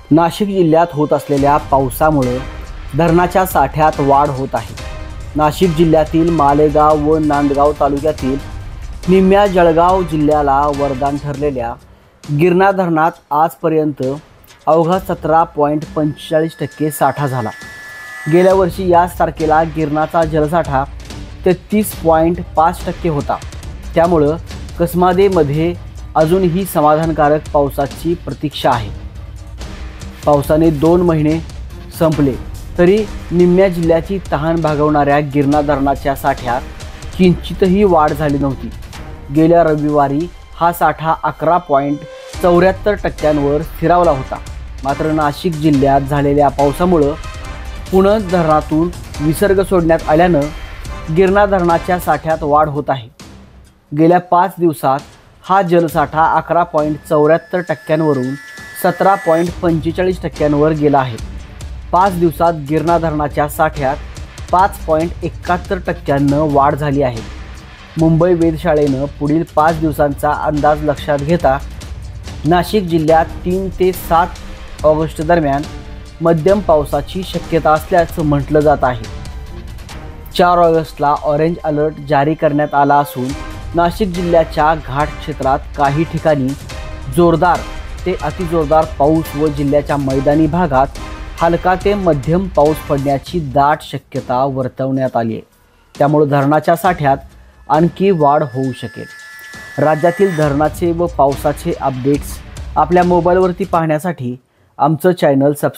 नाशिक जिल्ह्यात होत असलेल्या पावसामुळे धरणाच्या साठ्यात वाढ होत आहे। नाशिक जिल्ह्यातील मालेगाव व नांदगाव तालुक्यातील निम्म्या जळगाव जिल्ह्याला वरदान ठरलेल्या गिरणा धरणात आजपर्यंत अवघा 17.45% साठा झाला। गेल्या वर्षी याच तारखेला गिरणाचा जलसाठा 33.5% होता। त्यामुळे कसमादेमध्ये अजूनही समाधानकारक पावसाची प्रतीक्षा आहे। पावसाने 2 महिने संपले तरी निम्म्या जिल्ह्याची तहान भागवणाऱ्या गिरणा धरणाच्या साठ्यात किंचितही वाढ झाली नव्हती। गेल्या रविवारी हा साठा 11.74% स्थिरावला होता। मात्र नाशिक जिल्ह्यात झालेल्या पावसामुळे पुणे धरणातून विसर्ग सोडण्यात आल्यानं गिरणा धरणाच्या साठ्यात वाढ होत आहे। गेल्या 5 दिवसात हा जलसाठा 11.74% वरून 17.45% गेला आहे। 5 दिवसात गिरणा धरणाच्या साठ्यात 5.71% वाढ झाली आहे। मुंबई वेधशाळेनं पुढील 5 दिवसांचा अंदाज लक्षात घेता नाशिक जिल्ह्यात 3 ते 7 ऑगस्ट दरम्यान मध्यम पावसाची शक्यता असल्याचं म्हटलं जात आहे। 4 ऑगस्टला ऑरेंज अलर्ट जारी करण्यात आला असून नाशिक जिल्ह्याच्या घाट क्षेत्रात काही ठिकाणी जोरदार ते अतिजोरदार पाऊस व जिल्ह्याच्या मैदानी भागात हलका ते मध्यम पाऊस पडण्याची दाट शक्यता वर्तवण्यात आली आहे। त्यामुळे धरणाच्या साठ्यात आणखी वाढ होऊ शकेल। राज्यातील धरणाचे व पावसाचे अपडेट्स आपल्या मोबाईलवरती पाहण्यासाठी आमचं चॅनल सबस्क्राइब